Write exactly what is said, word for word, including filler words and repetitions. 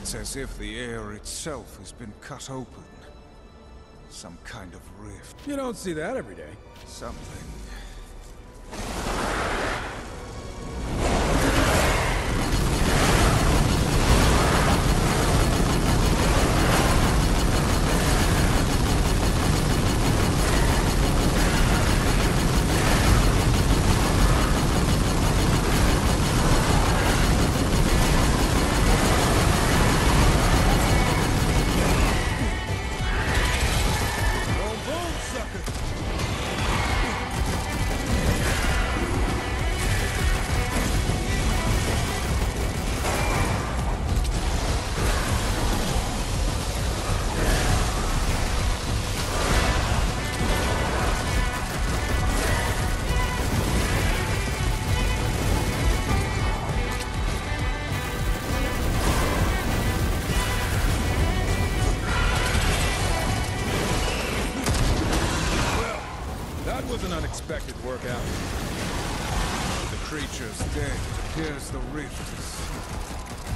It's as if the air itself has been cut open. Some kind of rift. You don't see that every day. Something. An unexpected workout. The creature's dead. It appears the rift is